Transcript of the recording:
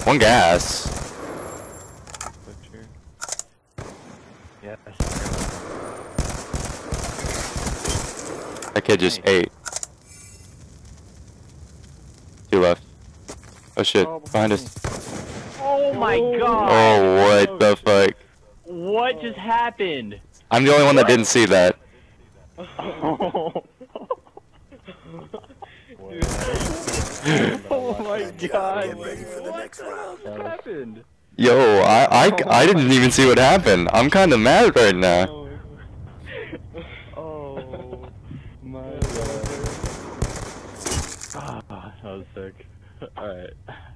One gas. Yes. That kid just ate. 2 left. Oh shit, behind us. Oh my god! Oh, what the fuck? What just happened? I'm the only one that didn't see that. Oh my god! What the hell happened? Yo, I didn't even see what happened. I'm kinda mad right now. Oh my god. Ah, that was sick. Alright.